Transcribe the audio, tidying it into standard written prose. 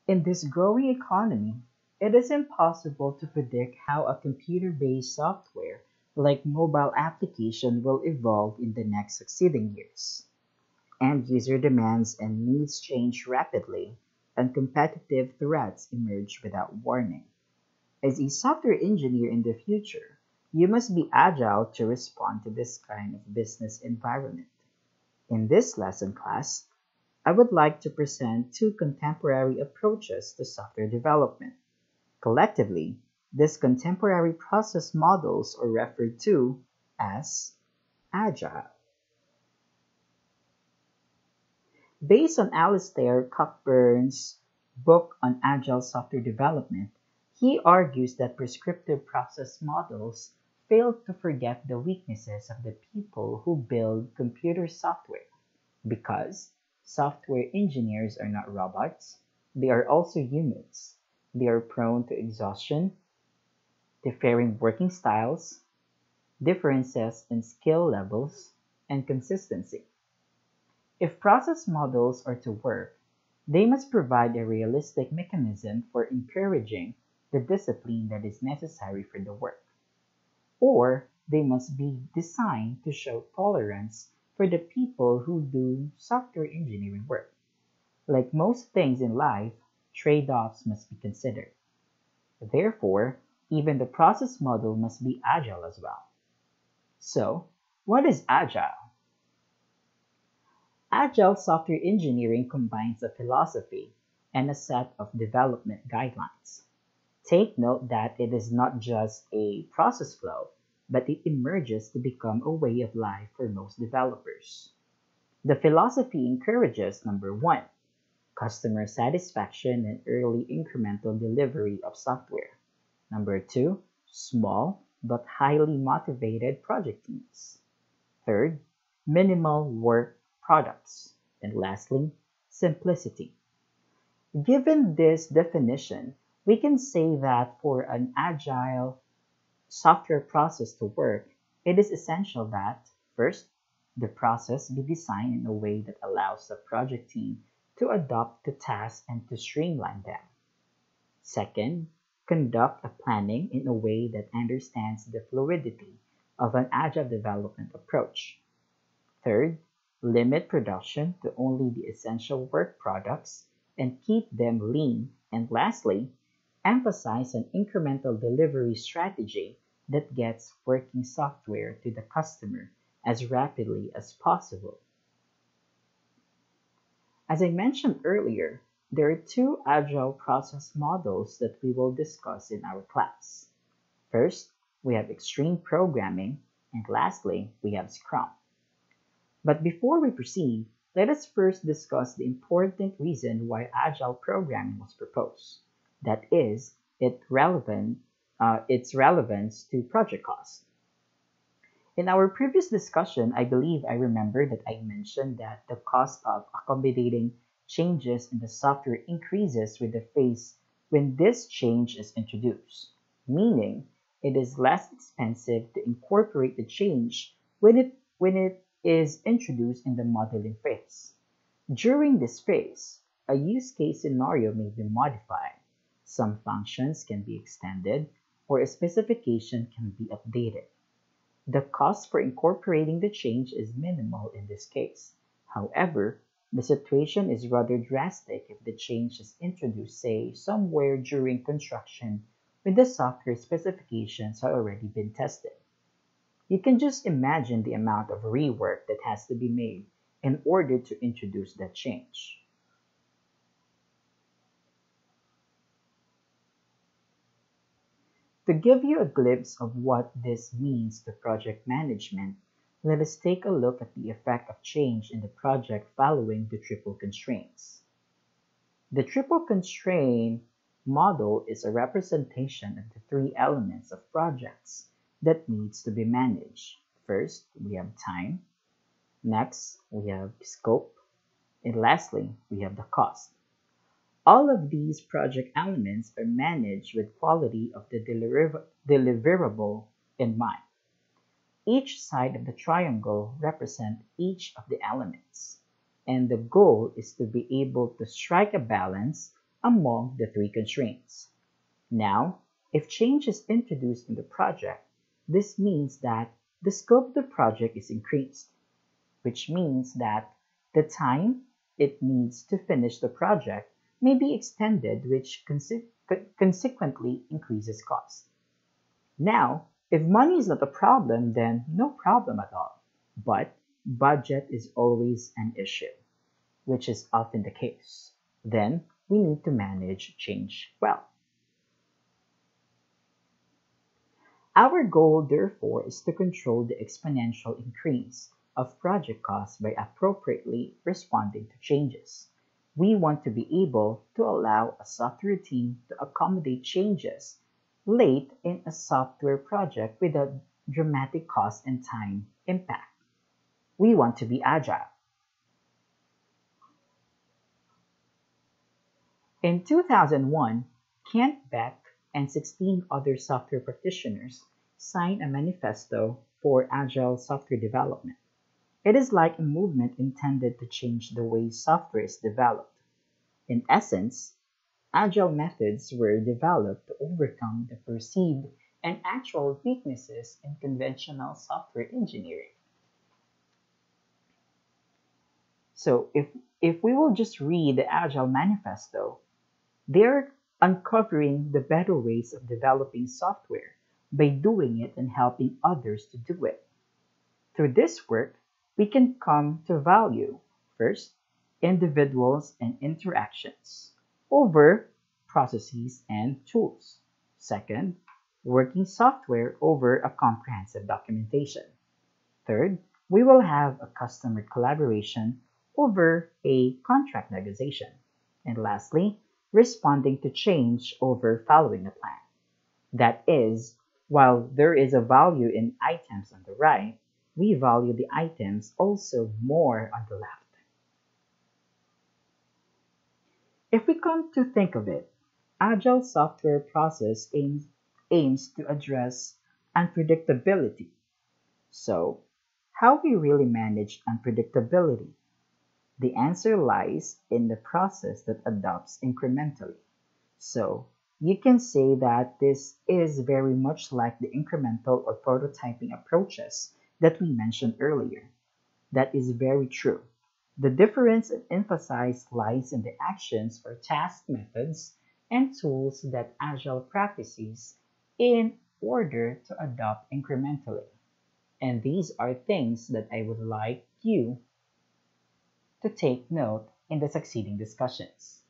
In this growing economy, it is impossible to predict how a computer-based software like mobile application will evolve in the next succeeding years. End user demands and needs change rapidly, and competitive threats emerge without warning. As a software engineer in the future, you must be agile to respond to this kind of business environment. In this lesson class, I would like to present two contemporary approaches to software development. Collectively, these contemporary process models are referred to as Agile. Based on Alistair Cockburn's book on Agile software development, he argues that prescriptive process models fail to forget the weaknesses of the people who build computer software because software engineers are not robots, they are also humans. They are prone to exhaustion, differing working styles, differences in skill levels, and consistency. If process models are to work, they must provide a realistic mechanism for encouraging the discipline that is necessary for the work, or they must be designed to show tolerance for the people who do software engineering work. Like most things in life, trade-offs must be considered. Therefore, even the process model must be agile as well. So, what is agile? Agile software engineering combines a philosophy and a set of development guidelines. Take note that it is not just a process flow, but it emerges to become a way of life for most developers. The philosophy encourages number one, customer satisfaction and early incremental delivery of software. Number two, small but highly motivated project teams. Third, minimal work products. And lastly, simplicity. Given this definition, we can say that for an agile software process to work, it is essential that, first, the process be designed in a way that allows the project team to adopt the tasks and to streamline them. Second, conduct a planning in a way that understands the fluidity of an agile development approach. Third, limit production to only the essential work products and keep them lean. And lastly, emphasize an incremental delivery strategy that gets working software to the customer as rapidly as possible. As I mentioned earlier, there are two agile process models that we will discuss in our class. First, we have extreme programming, and lastly, we have Scrum. But before we proceed, let us first discuss the important reason why agile programming was proposed. That is, its relevance to project cost. In our previous discussion, I believe I remember that I mentioned that the cost of accommodating changes in the software increases with the phase when this change is introduced, meaning it is less expensive to incorporate the change when it is introduced in the modeling phase. During this phase, a use case scenario may be modified, some functions can be extended, or a specification can be updated. The cost for incorporating the change is minimal in this case. However, the situation is rather drastic if the change is introduced, say, somewhere during construction when the software specifications have already been tested. You can just imagine the amount of rework that has to be made in order to introduce that change. To give you a glimpse of what this means to project management, let us take a look at the effect of change in the project following the triple constraints. The triple constraint model is a representation of the three elements of projects that needs to be managed. First, we have time. Next, we have scope. And lastly, we have the cost. All of these project elements are managed with quality of the deliverable in mind. Each side of the triangle represents each of the elements, and the goal is to be able to strike a balance among the three constraints. Now, if change is introduced in the project, this means that the scope of the project is increased, which means that the time it needs to finish the project may be extended, which consequently increases cost. Now, if money is not a problem, then no problem at all. But budget is always an issue, which is often the case. Then we need to manage change well. Our goal, therefore, is to control the exponential increase of project costs by appropriately responding to changes. We want to be able to allow a software team to accommodate changes late in a software project without dramatic cost and time impact. We want to be agile. In 2001, Kent Beck and 16 other software practitioners signed a manifesto for agile software development. It is like a movement intended to change the way software is developed. In essence, agile methods were developed to overcome the perceived and actual weaknesses in conventional software engineering. So if we will just read the Agile Manifesto, they're uncovering the better ways of developing software by doing it and helping others to do it. Through this work, we can come to value, first, individuals and interactions over processes and tools. Second, working software over a comprehensive documentation. Third, we will have a customer collaboration over a contract negotiation. And lastly, responding to change over following a plan. That is, while there is a value in items on the right, we value the items also more on the left. If we come to think of it, Agile software process aims to address unpredictability. So, how we really manage unpredictability? The answer lies in the process that adopts incrementally. So, you can say that this is very much like the incremental or prototyping approaches that we mentioned earlier. That is very true. The difference and emphasis lies in the actions or task methods and tools that Agile practices in order to adopt incrementally. And these are things that I would like you to take note in the succeeding discussions.